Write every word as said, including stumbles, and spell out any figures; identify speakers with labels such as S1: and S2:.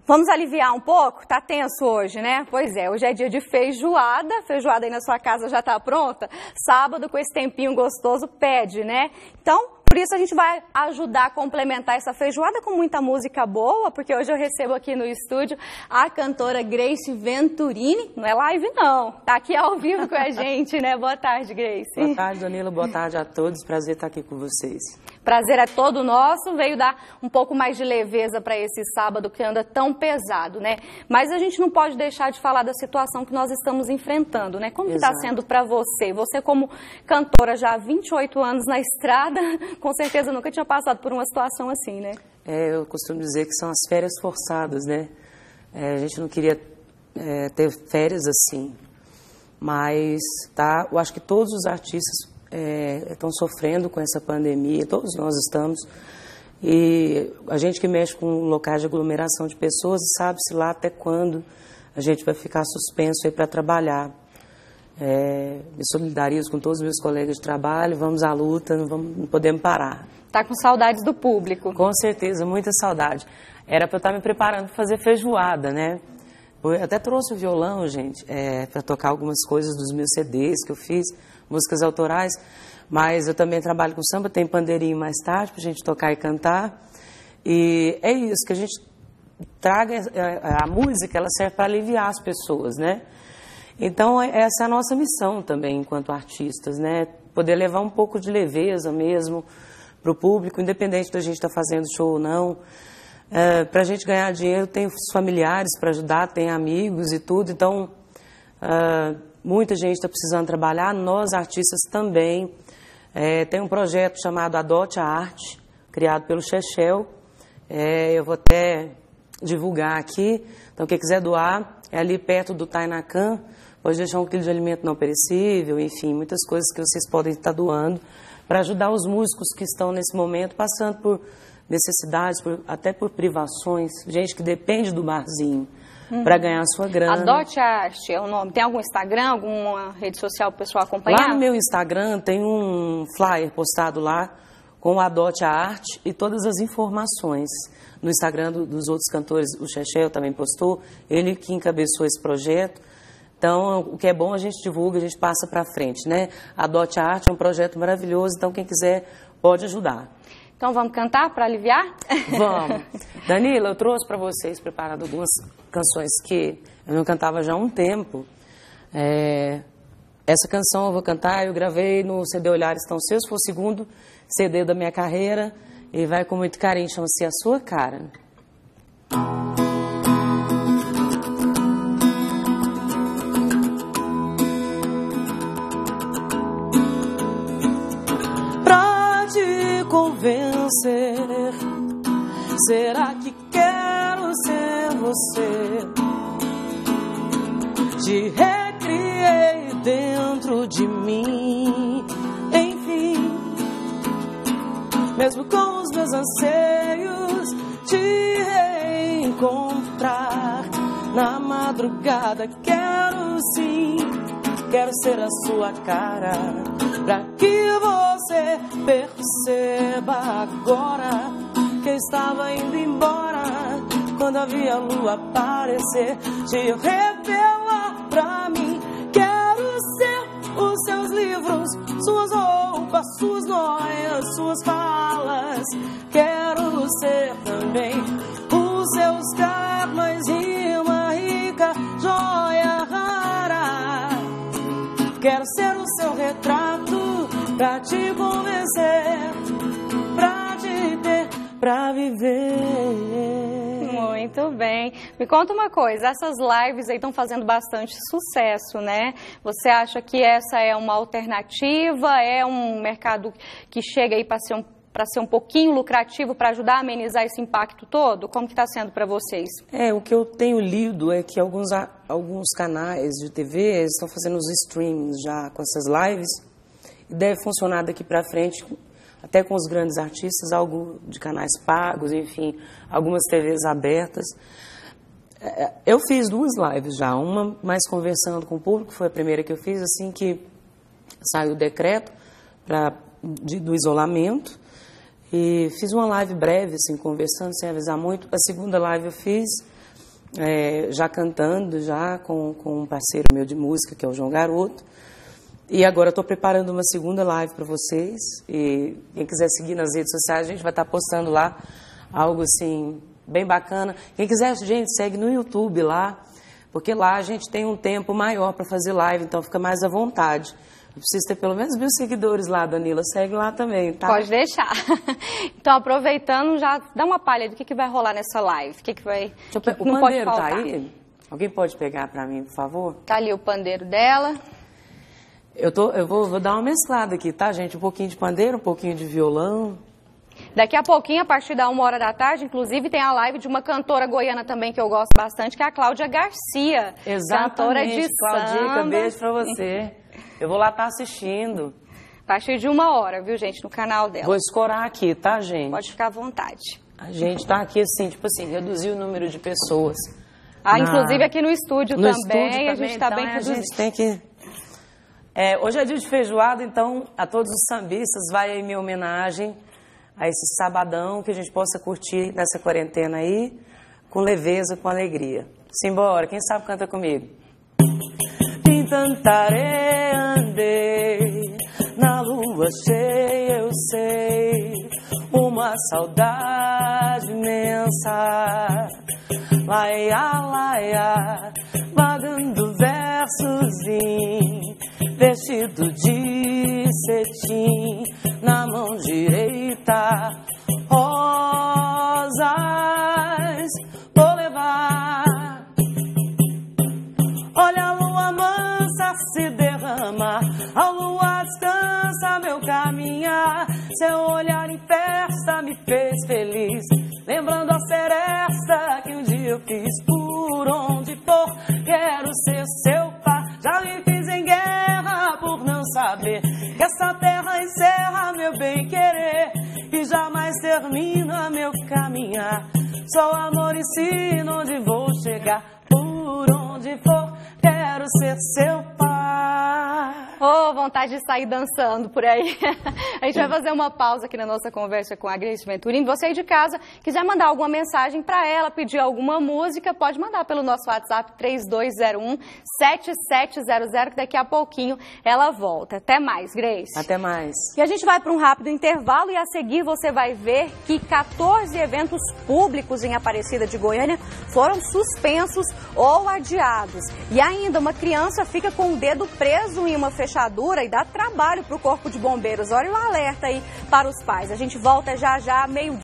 S1: Vamos aliviar um pouco? Tá tenso hoje, né? Pois é, hoje é dia de feijoada. Feijoada aí na sua casa já tá pronta? Sábado, com esse tempinho gostoso, pede, né? Então, por isso a gente vai ajudar a complementar essa feijoada com muita música boa, porque hoje eu recebo aqui no estúdio a cantora Grace Venturini. Não é live, não. Tá aqui ao vivo com a gente, né? Boa tarde, Grace.
S2: Boa tarde, Danilo. Boa tarde a todos. Prazer estar aqui com vocês.
S1: Prazer é todo nosso. Veio dar um pouco mais de leveza para esse sábado que anda tão pesado, né? Mas a gente não pode deixar de falar da situação que nós estamos enfrentando, né? Como está sendo para você? Você como cantora já há vinte e oito anos na estrada, com certeza nunca tinha passado por uma situação assim, né?
S2: É, eu costumo dizer que são as férias forçadas, né? É, a gente não queria é, ter férias assim, mas tá, eu acho que todos os artistas é, estão sofrendo com essa pandemia, todos nós estamos, e a gente que mexe com locais de aglomeração de pessoas sabe-se lá até quando a gente vai ficar suspenso aí para trabalhar. É, me solidarizo com todos os meus colegas de trabalho, vamos à luta, não, vamos, não podemos parar.
S1: Tá com saudades do público?
S2: Com certeza, muita saudade. Era para eu estar me preparando para fazer feijoada, né? Eu até trouxe o violão, gente, é, para tocar algumas coisas dos meus C Ds que eu fiz, músicas autorais, mas eu também trabalho com samba, tem pandeirinho mais tarde para a gente tocar e cantar. E é isso, que a gente traga, a, a música, ela serve para aliviar as pessoas, né? Então, essa é a nossa missão também, enquanto artistas, né? Poder levar um pouco de leveza mesmo para o público, independente da gente estar fazendo show ou não. É, para a gente ganhar dinheiro, tem os familiares para ajudar, tem amigos e tudo. Então, é, muita gente está precisando trabalhar, nós artistas também. É, tem um projeto chamado Adote a Arte, criado pelo Chechel. É, eu vou até divulgar aqui. Então, quem quiser doar, é ali perto do Tainacan. Pode deixar um quilo de alimento não perecível, enfim, muitas coisas que vocês podem estar doando para ajudar os músicos que estão nesse momento passando por necessidades, por, até por privações, gente que depende do barzinho uhum. para ganhar a sua grana.
S1: Adote a Arte é o nome. Tem algum Instagram, alguma rede social para o pessoal acompanhar?
S2: Lá no meu Instagram tem um flyer postado lá com o Adote a Arte e todas as informações. No Instagram do, dos outros cantores, o Chechel também postou, ele que encabeçou esse projeto. Então, o que é bom a gente divulga, a gente passa para frente, né? Adote a Arte é um projeto maravilhoso, então quem quiser pode ajudar.
S1: Então vamos cantar para aliviar?
S2: Vamos. Danila, eu trouxe para vocês preparado algumas canções que eu não cantava já há um tempo. É... Essa canção eu vou cantar, eu gravei no C D Olhares Tão Seus, foi o segundo C D da minha carreira e vai com muito carinho, chama-se A Sua Cara. Convencer, será que quero ser você? Te recriei dentro de mim, enfim, mesmo com os meus anseios te reencontrar na madrugada. Quero sim, quero ser a sua cara, pra que você perceba agora que eu estava indo embora. Quando a vi a lua aparecer, te revelar pra mim. Quero ser os seus livros, suas roupas, suas noias, suas falas. Quero ser também os seus karmas e uma rica joia rara. Quero ser o seu retrato pra te convencer, pra te ter, pra viver.
S1: Muito bem. Me conta uma coisa, essas lives aí estão fazendo bastante sucesso, né? Você acha que essa é uma alternativa, é um mercado que chega aí para ser um para ser um pouquinho lucrativo, para ajudar a amenizar esse impacto todo? Como que está sendo para vocês?
S2: É, o que eu tenho lido é que alguns, alguns canais de T V estão fazendo os streamings já com essas lives e deve funcionar daqui para frente, até com os grandes artistas, algo de canais pagos, enfim, algumas T Vs abertas. Eu fiz duas lives já, uma mais conversando com o público, foi a primeira que eu fiz assim que saiu o decreto pra, de, do isolamento. E fiz uma live breve, assim, conversando, sem avisar muito. A segunda live eu fiz é, já cantando, já com, com um parceiro meu de música, que é o João Garoto. E agora estou preparando uma segunda live para vocês. E quem quiser seguir nas redes sociais, a gente vai estar postando lá algo assim, bem bacana. Quem quiser, gente, segue no YouTube lá, porque lá a gente tem um tempo maior para fazer live, então fica mais à vontade. Eu preciso ter pelo menos mil seguidores lá, Danila. Segue lá também, tá?
S1: Pode deixar. Então, aproveitando, já dá uma palha do que, que vai rolar nessa live. O que, que vai...
S2: Eu,
S1: que
S2: o
S1: não
S2: pandeiro
S1: pode
S2: tá
S1: faltar.
S2: aí? Alguém pode pegar para mim, por favor?
S1: Tá ali o pandeiro dela.
S2: Eu, tô, eu vou, vou dar uma mesclada aqui, tá, gente? Um pouquinho de pandeiro, um pouquinho de violão.
S1: Daqui a pouquinho, a partir da uma hora da tarde, inclusive, tem a live de uma cantora goiana também que eu gosto bastante, que é a Cláudia Garcia.
S2: Exatamente,
S1: cantora de
S2: Claudica,
S1: samba.
S2: beijo pra você. Eu vou lá estar assistindo.
S1: A partir de uma hora, viu, gente, no canal dela.
S2: Vou escorar aqui, tá, gente?
S1: Pode ficar à vontade.
S2: A gente tá aqui, assim, tipo assim, reduzir o número de pessoas.
S1: Ah,
S2: Na-
S1: inclusive aqui no estúdio
S2: No
S1: também,
S2: estúdio
S1: a gente tá
S2: então,
S1: bem
S2: é, a
S1: reduzido.
S2: gente tem que... É, hoje é dia de feijoada, então a todos os sambistas vai aí minha homenagem a esse sabadão que a gente possa curtir nessa quarentena aí, com leveza, com alegria. Simbora, quem sabe canta comigo. Em tanta areia andei, na lua cheia eu sei, uma saudade imensa. Laia, laia, vagando versos em vestido de cetim, na mão direita rosas vou levar. Olha a lua mansa se derrama, a lua descansa meu caminhar. Seu olhar em festa me fez feliz, lembrando a seresta que um dia eu fiz. Por onde for, quero ser seu par. Já me fiz em guerra por não saber que essa terra encerra meu bem-querer e jamais termina meu caminhar. Só o amor ensina onde vou chegar. Por onde for, quero ser seu par.
S1: Oh, vontade de sair dançando por aí. A gente vai fazer uma pausa aqui na nossa conversa com a Grace Venturini. Você aí de casa, quiser mandar alguma mensagem para ela, pedir alguma música, pode mandar pelo nosso WhatsApp três dois zero um, sete sete zero zero, que daqui a pouquinho ela volta. Até mais, Grace.
S2: Até mais.
S1: E a gente vai para um rápido intervalo e a seguir você vai ver que quatorze eventos públicos em Aparecida de Goiânia foram suspensos ou adiados. E ainda uma criança fica com o dedo preso em uma fechadura e dá trabalho para o Corpo de Bombeiros. Olha o alerta aí para os pais. A gente volta já já, meio